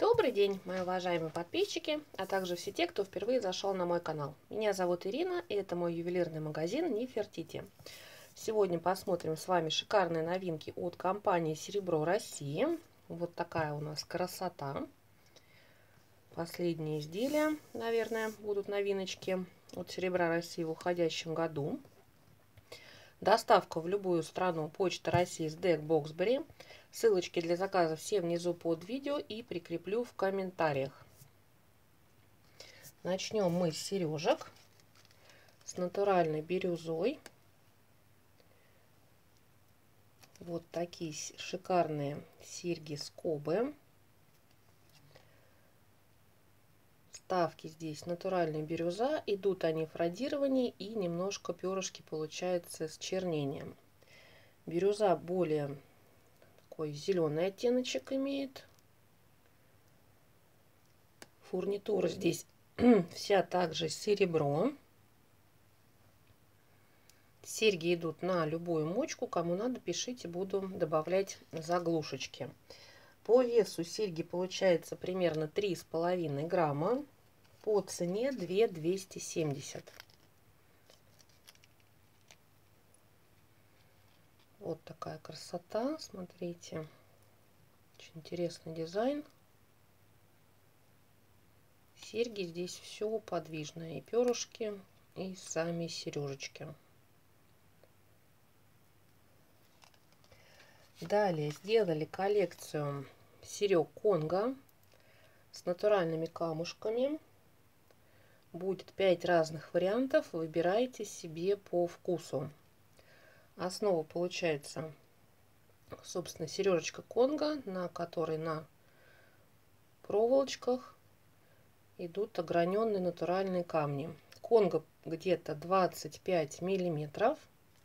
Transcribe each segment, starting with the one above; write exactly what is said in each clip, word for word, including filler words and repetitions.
Добрый день, мои уважаемые подписчики, а также все те, кто впервые зашел на мой канал. Меня зовут Ирина, и это мой ювелирный магазин Нефертити. Сегодня посмотрим с вами шикарные новинки от компании Серебро России. Вот такая у нас красота. Последние изделия, наверное, будут новиночки от Серебра России в уходящем году. Доставка в любую страну Почта России с ДЭК Боксбери. Ссылочки для заказа все внизу под видео и прикреплю в комментариях. Начнем мы с сережек с натуральной бирюзой. Вот такие шикарные серьги-скобы. Вставки здесь натуральная бирюза. Идут они в радировании и немножко перышки получается с чернением. Бирюза более такой зеленый оттеночек имеет. Фурнитура здесь вся также серебро. Серьги идут на любую мочку. Кому надо, пишите, буду добавлять заглушечки. По весу серьги получается примерно три с половиной грамма. По цене две тысячи двести семьдесят. Вот такая красота, смотрите. Очень интересный дизайн. Серьги здесь все подвижное. И перышки, и сами сережечки. Далее сделали коллекцию серег Конго с натуральными камушками. Будет пять разных вариантов. Выбирайте себе по вкусу. Основа получается, собственно, сережечка Конго, на которой на проволочках идут ограненные натуральные камни. Конго где-то двадцать пять миллиметров.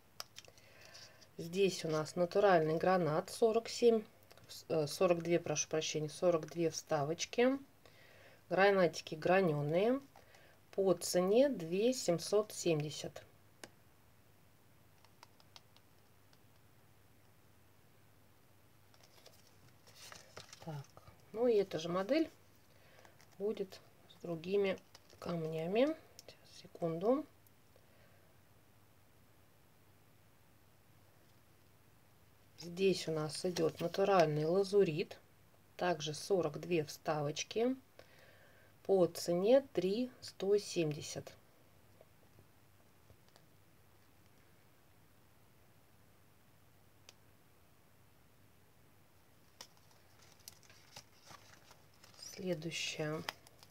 Здесь у нас натуральный гранат сорок семь, сорок два, прошу прощения, сорок две вставочки. Гранатики граненые. По цене две тысячи семьсот семьдесят. Так, ну и эта же модель будет с другими камнями. Сейчас, секунду. Здесь у нас идет натуральный лазурит, также сорок две вставочки. По цене три тысячи сто семьдесят. Следующая.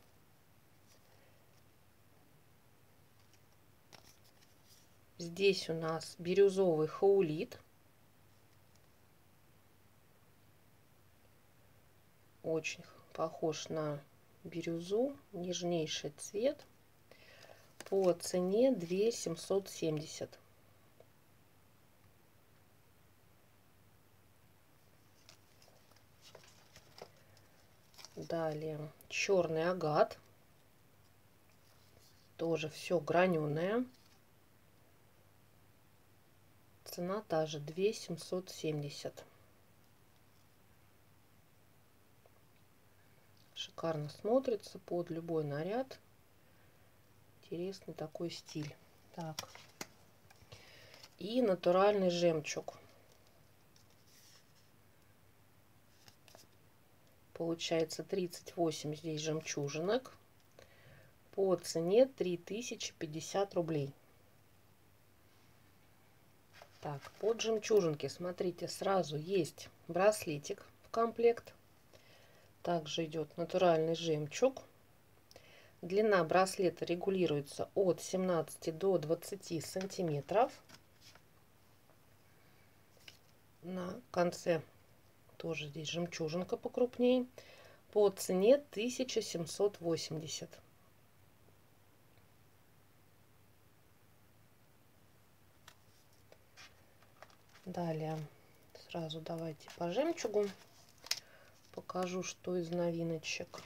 Здесь у нас бирюзовый хаулит. Очень похож на бирюзу. Нежнейший цвет. По цене две тысячи семьсот семьдесят. Далее черный агат. Тоже все граненое. Цена та же, две тысячи семьсот семьдесят. Шикарно смотрится под любой наряд. Интересный такой стиль. Так. И натуральный жемчуг. Получается тридцать восемь здесь жемчужинок. По цене три тысячи пятьдесят рублей. Так, под жемчужинки, смотрите, сразу есть браслетик в комплект. Также идет натуральный жемчуг. Длина браслета регулируется от семнадцати до двадцати сантиметров. На конце тоже здесь жемчужинка покрупнее. По цене тысяча семьсот восемьдесят. Далее сразу давайте по жемчугу покажу, что из новиночек.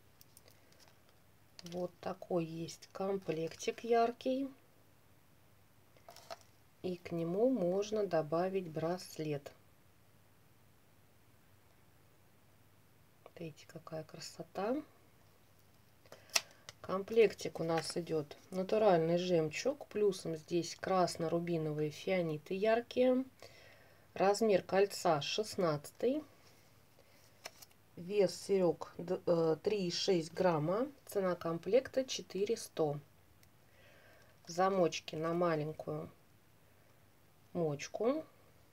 Вот такой есть комплектик яркий. И к нему можно добавить браслет. Смотрите, какая красота. Комплектик у нас идет натуральный жемчуг. Плюсом здесь красно-рубиновые фианиты яркие. Размер кольца шестнадцать. Вес серег три и шесть грамма. Цена комплекта четыре сто. Замочки на маленькую мочку.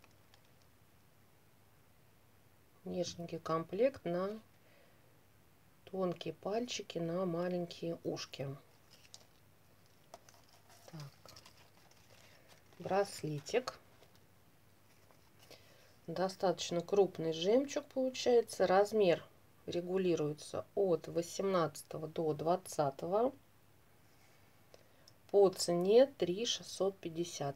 Нежненький комплект на тонкие пальчики, на маленькие ушки. Так. Браслетик. Достаточно крупный жемчуг получается. Размер регулируется от восемнадцатого до двадцатого. По цене три шестьсот пятьдесят.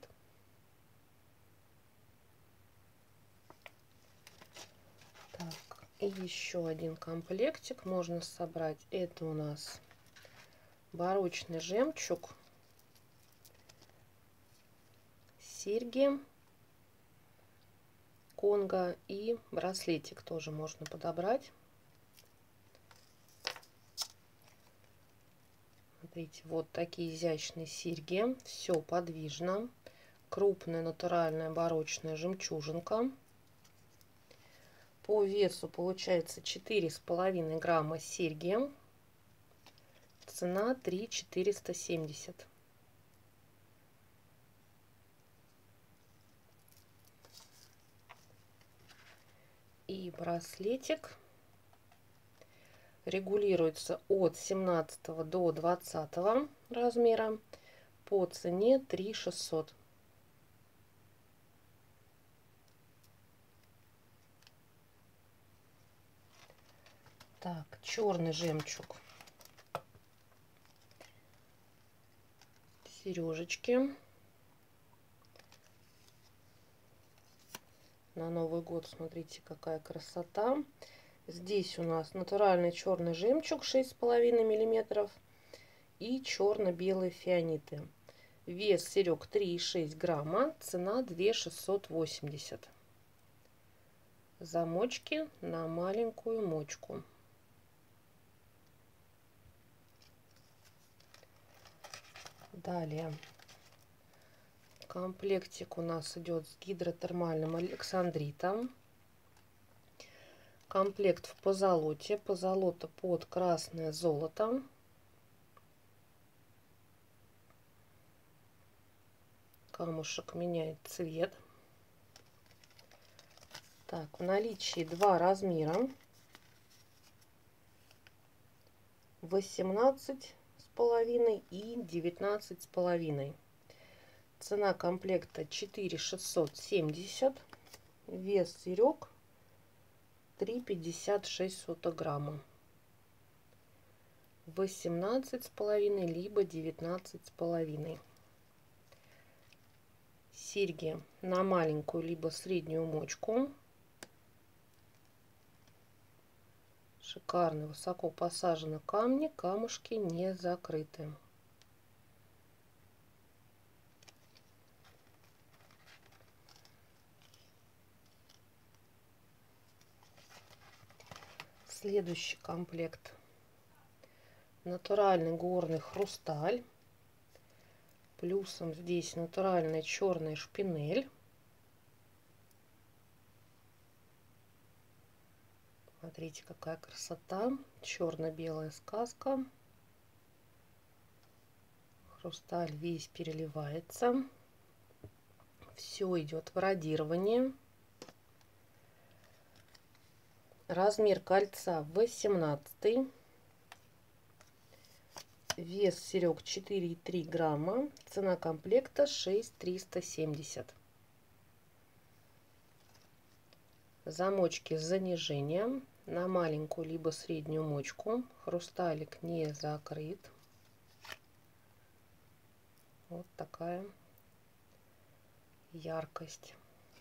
Так, и еще один комплектик можно собрать. Это у нас барочный жемчуг, серьги Конго и браслетик тоже можно подобрать. Смотрите, вот такие изящные серьги. Все подвижно. Крупная натуральная барочная жемчужинка. По весу получается четыре с половиной грамма серьги. Цена три четыреста семьдесят. И браслетик регулируется от семнадцатого до двадцатого размера. По цене три шестьсот. Так, черный жемчуг. Сережечки. На Новый год, смотрите, какая красота. Здесь у нас натуральный черный жемчуг шесть с половиной миллиметров и черно-белые фианиты. Вес серег три и шесть грамма. Цена две шестьсот восемьдесят. Замочки на маленькую мочку. Далее. Комплектик у нас идет с гидротермальным александритом. Комплект в позолоте. Позолота под красное золото. Камушек меняет цвет. Так, в наличии два размера. восемнадцать с половиной и девятнадцать с половиной. Цена комплекта четыре шестьсот семьдесят. Вес серег три пятьдесят шесть сотых грамма. восемнадцать с половиной либо девятнадцать с половиной. Серьги на маленькую либо среднюю мочку. Шикарно, высоко посажены камни, камушки не закрыты. Следующий комплект. Натуральный горный хрусталь. Плюсом здесь натуральная черная шпинель. Смотрите, какая красота. Черно-белая сказка. Хрусталь весь переливается. Все идет в радирование. Размер кольца восемнадцать. Вес серег четыре и три грамма. Цена комплекта шесть триста семьдесят. Замочки с занижением на маленькую либо среднюю мочку. Хрусталик не закрыт. Вот такая яркость.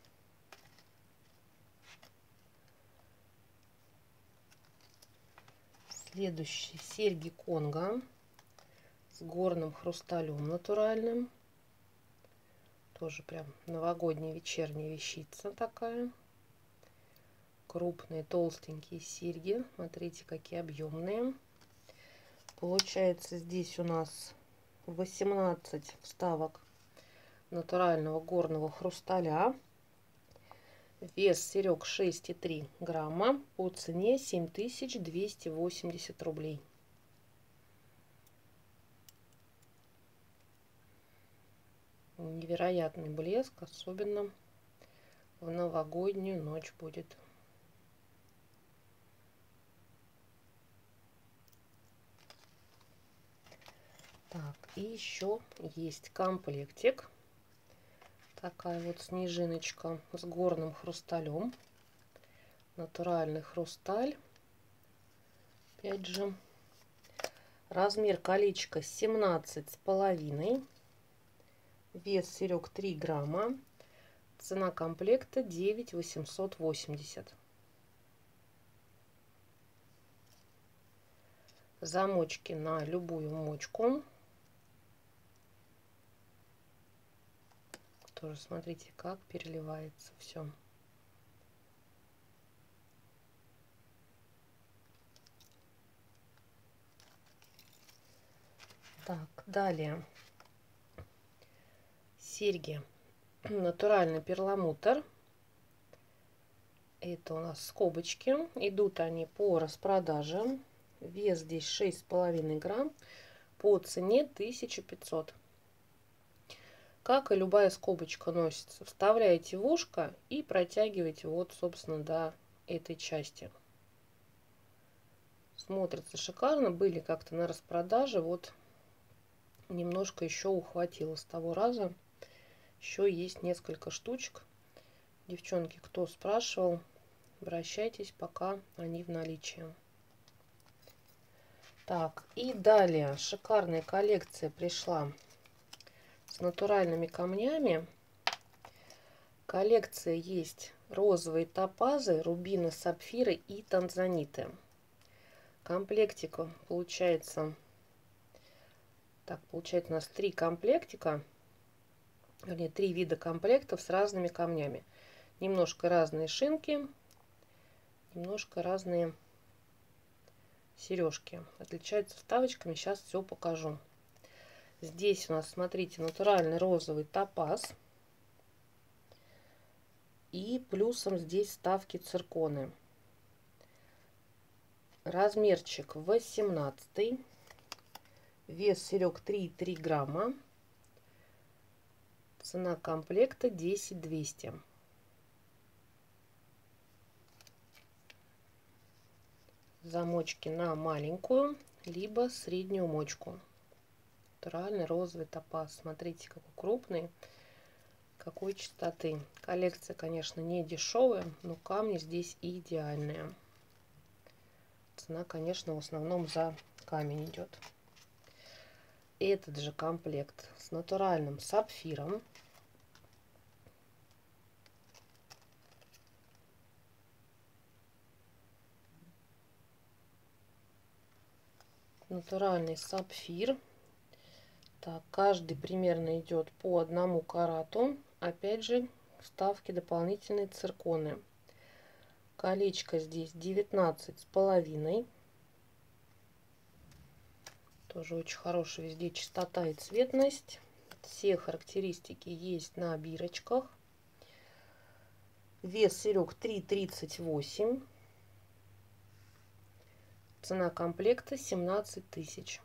Следующие серьги Конго с горным хрусталем натуральным. Тоже прям новогодняя вечерняя вещица такая. крупные толстенькие серьги. Смотрите, какие объемные. Получается, здесь у нас восемнадцать вставок натурального горного хрусталя. Вес серег шесть и три грамма. По цене семь тысяч двести восемьдесят рублей. Невероятный блеск, особенно в новогоднюю ночь будет. Так, и еще есть комплектик. Такая вот снежиночка с горным хрусталем. Натуральный хрусталь. Опять же. Размер колечка семнадцать с половиной. Вес серег три грамма. Цена комплекта девять восемьсот восемьдесят. Замочки на любую мочку. Тоже смотрите, как переливается все. Так, далее. Серьги. Натуральный перламутр. Это у нас скобочки. Идут они по распродаже. Вес здесь шесть с половиной грамм. По цене тысяча пятьсот. Как и любая скобочка носится. Вставляете в ушко и протягиваете вот, собственно, до этой части. Смотрится шикарно. Были как-то на распродаже. Вот немножко еще ухватила с того раза. Еще есть несколько штучек. Девчонки, кто спрашивал, обращайтесь, пока они в наличии. Так, и далее шикарная коллекция пришла с натуральными камнями. Коллекция есть розовые топазы, рубины, сапфиры и танзаниты. Комплектика получается, так, получается у нас три комплектика. Вернее, три вида комплектов с разными камнями. Немножко разные шинки, немножко разные сережки. Отличаются вставочками. Сейчас все покажу. Здесь у нас, смотрите, натуральный розовый топаз. И плюсом здесь вставки цирконы. Размерчик восемнадцать. Вес серег три и три грамма. Цена комплекта десять двести. Замочки на маленькую, либо среднюю мочку. Натуральный розовый топаз. Смотрите, какой крупный, какой чистоты. Коллекция, конечно, не дешевая, но камни здесь идеальные. Цена, конечно, в основном за камень идет. Этот же комплект с натуральным сапфиром. Натуральный сапфир. Так, каждый примерно идет по одному карату. Опять же, вставки дополнительные цирконы. Колечко здесь девятнадцать с половиной. Тоже очень хорошая везде чистота и цветность. Все характеристики есть на бирочках. Вес серег три тридцать восемь. Цена комплекта семнадцать тысяч.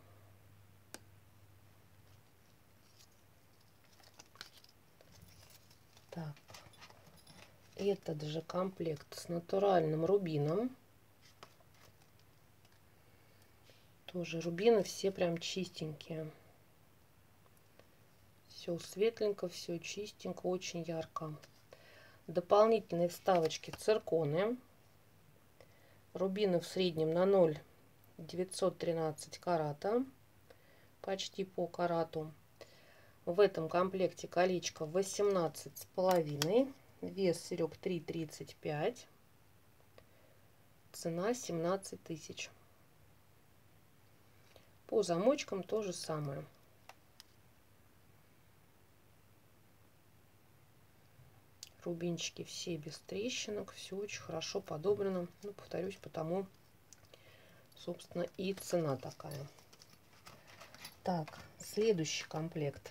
Так. Этот же комплект с натуральным рубином. Тоже рубины все прям чистенькие. Все светленько, все чистенько, очень ярко. Дополнительные вставочки цирконы. Рубины в среднем на ноль целых девятьсот тринадцать карата. Почти по карату. В этом комплекте колечко восемнадцать с половиной. Вес серег три тридцать пять. Цена семнадцать тысяч. По замочкам то же самое. Рубинчики все без трещинок, все очень хорошо подобрано. Ну, повторюсь, потому, собственно, и цена такая. Так, следующий комплект.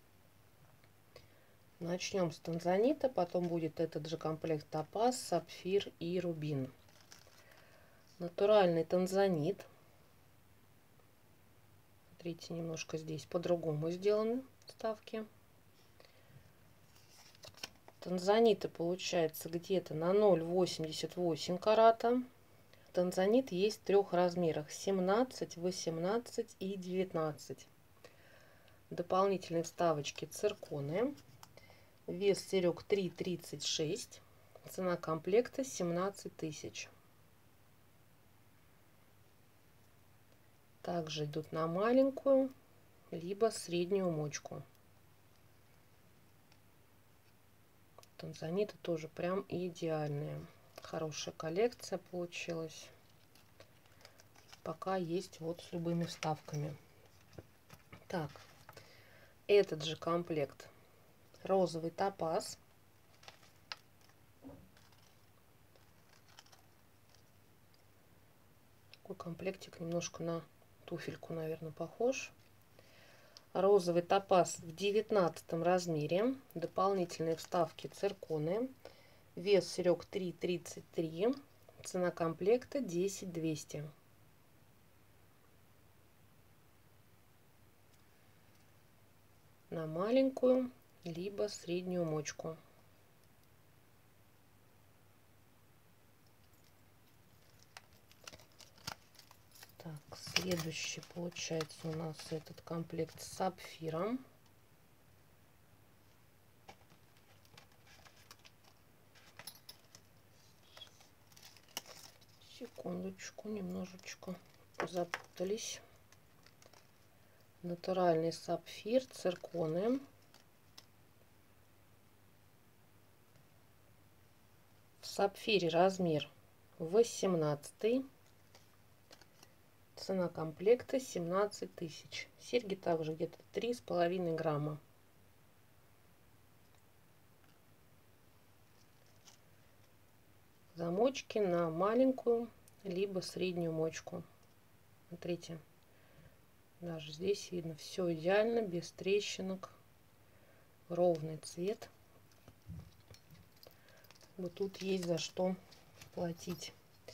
Начнем с танзанита, потом будет этот же комплект топаз, сапфир и рубин. Натуральный танзанит. Смотрите, немножко здесь по-другому сделаны вставки. Танзанита получается где-то на ноль восемьдесят восемь карата. Танзанит есть в трех размерах: семнадцать, восемнадцать и девятнадцать. Дополнительные вставочки цирконы. Вес серег три тридцать шесть. Цена комплекта семнадцать тысяч. Также идут на маленькую либо среднюю мочку. Танзаниты тоже прям идеальные. Хорошая коллекция получилась. Пока есть вот с любыми вставками. Так, этот же комплект. Розовый топаз. Такой комплектик немножко на туфельку, наверное, похож. Розовый топаз в девятнадцатом размере. Дополнительные вставки цирконы. Вес серег три тридцать три. Цена комплекта десять двести. На маленькую либо среднюю мочку. Так, следующий получается у нас этот комплект с сапфиром. Секундочку, немножечко запутались. Натуральный сапфир, цирконы. В сапфире размер восемнадцать. Цена комплекта семнадцать тысяч. Серьги также где-то три с половиной грамма. Замочки на маленькую либо среднюю мочку. Смотрите, даже здесь видно все идеально, без трещинок, ровный цвет. Вот тут есть за что платить.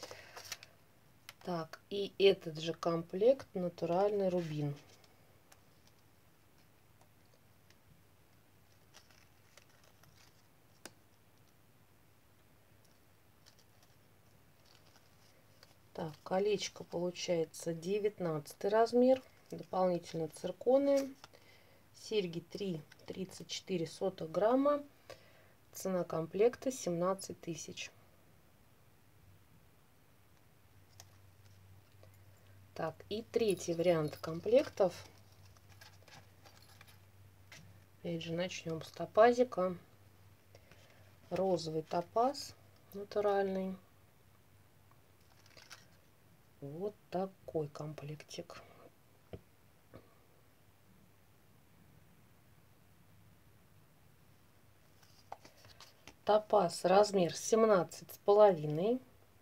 Так, и этот же комплект натуральный рубин. Так, колечко получается девятнадцатый размер. Дополнительно цирконы. Серьги три тридцать четыре сотых грамма. Цена комплекта семнадцать тысяч. Так, и третий вариант комплектов. Опять же, начнем с топазика. Розовый топаз натуральный. Вот такой комплектик. Топаз размер семнадцать с половиной.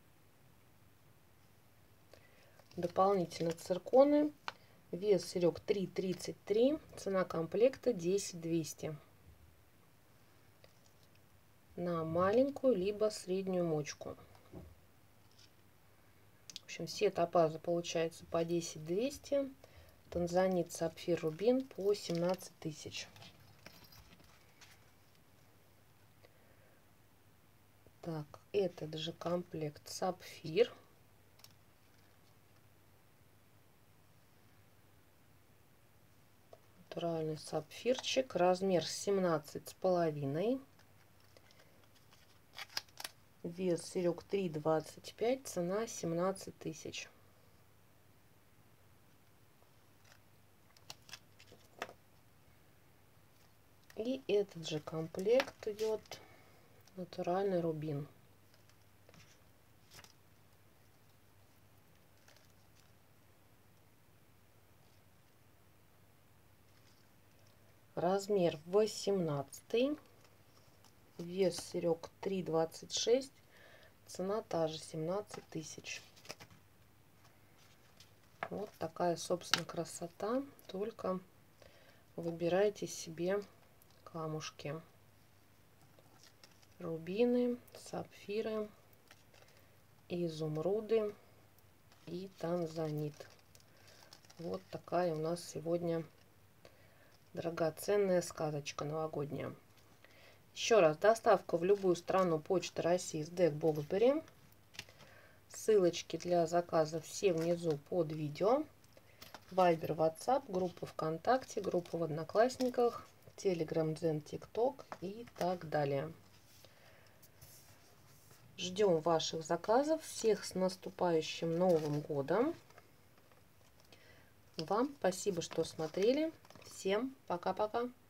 Дополнительно цирконы. Вес серег три тридцать три. Цена комплекта десять двести. На маленькую либо среднюю мочку. В общем, все топазы получается по десять двести. Танзанит, сапфир, рубин по семнадцать тысяч. Так, этот же комплект сапфир. Натуральный сапфирчик. Размер семнадцать с половиной. Вес серег три двадцать пять. Цена семнадцать тысяч. И этот же комплект идет натуральный рубин. Размер восемнадцатый. Вес серег три двадцать шесть. Цена та же, семнадцать тысяч. Вот такая, собственно, красота. Только выбирайте себе камушки. Рубины, сапфиры, изумруды и танзанит. Вот такая у нас сегодня драгоценная сказочка новогодняя. Еще раз, доставка в любую страну Почта России с ДЭК Боксбери. Ссылочки для заказа все внизу под видео. Вайбер, WhatsApp, группа ВКонтакте, группа в Одноклассниках, Telegram, Дзен, ТикТок и так далее. Ждем ваших заказов. Всех с наступающим Новым годом. Вам спасибо, что смотрели. Всем пока-пока.